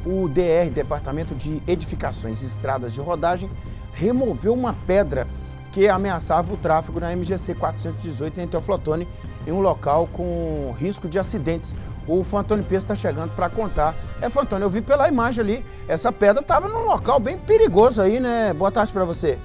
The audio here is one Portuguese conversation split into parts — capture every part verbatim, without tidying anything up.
o D R, Departamento de Edificações e Estradas de Rodagem, removeu uma pedra que ameaçava o tráfego na M G C quatrocentos e dezoito em Teoflotone, em um local com risco de acidentes. O Fantônio Peso está chegando para contar. É, Fantônio, eu vi pela imagem ali, essa pedra estava num local bem perigoso aí, né? Boa tarde para você.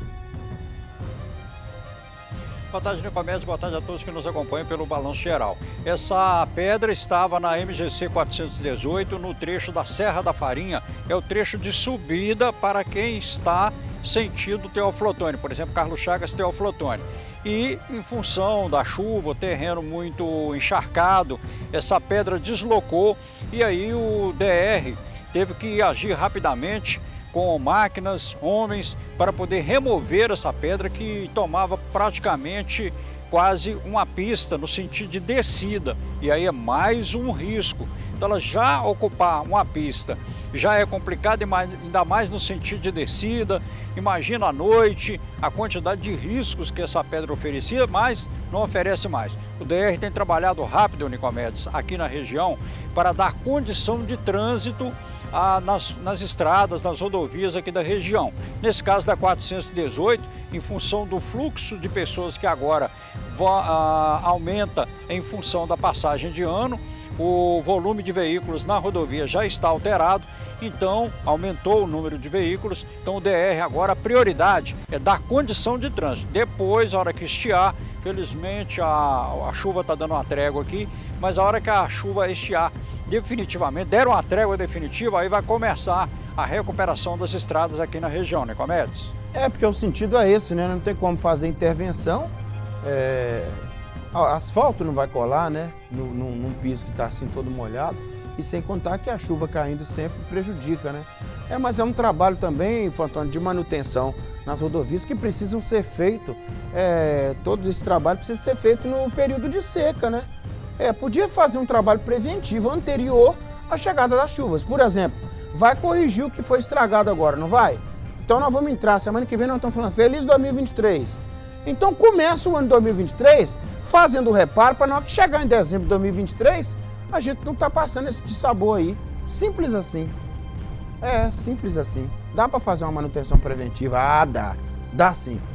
Boa tarde, Nicomedes. Boa tarde a todos que nos acompanham pelo Balanço Geral. Essa pedra estava na M G C quatrocentos e dezoito, no trecho da Serra da Farinha. É o trecho de subida para quem está sentido Teoflotone, por exemplo, Carlos Chagas, Teoflotone. E em função da chuva, o terreno muito encharcado, essa pedra deslocou e aí o D R teve que agir rapidamente com máquinas, homens, para poder remover essa pedra que tomava praticamente quase uma pista no sentido de descida. E aí é mais um risco. Então ela já ocupar uma pista já é complicado, ainda mais no sentido de descida. Imagina à noite a quantidade de riscos que essa pedra oferecia, mas não oferece mais. O D R tem trabalhado rápido, Nicomedes, aqui na região, para dar condição de trânsito ah, nas, nas estradas, nas rodovias aqui da região. Nesse caso da quatrocentos e dezoito, em função do fluxo de pessoas que agora ah, aumenta em função da passagem de ano, o volume de veículos na rodovia já está alterado, então aumentou o número de veículos. Então o D R agora, a prioridade é dar condição de trânsito. Depois, a hora que estiar, felizmente a, a chuva está dando uma trégua aqui, mas a hora que a chuva estiar definitivamente, der uma trégua definitiva, aí vai começar a recuperação das estradas aqui na região, né, Nicomedes? É, porque o sentido é esse, né? Não tem como fazer intervenção, é... asfalto não vai colar, né? Num, num piso que está assim todo molhado. E sem contar que a chuva caindo sempre prejudica, né? É, mas é um trabalho também, Fantônio, de manutenção nas rodovias que precisam ser feito. É, todo esse trabalho precisa ser feito no período de seca, né? É, podia fazer um trabalho preventivo anterior à chegada das chuvas. Por exemplo, vai corrigir o que foi estragado agora, não vai? Então nós vamos entrar, semana que vem nós estamos falando Feliz dois mil e vinte e três. Então começa o ano dois mil e vinte e três fazendo o reparo para na hora que chegar em dezembro de dois mil e vinte e três, a gente não tá passando esse dissabor aí. Simples assim. É, simples assim. Dá para fazer uma manutenção preventiva? Ah, dá. Dá sim.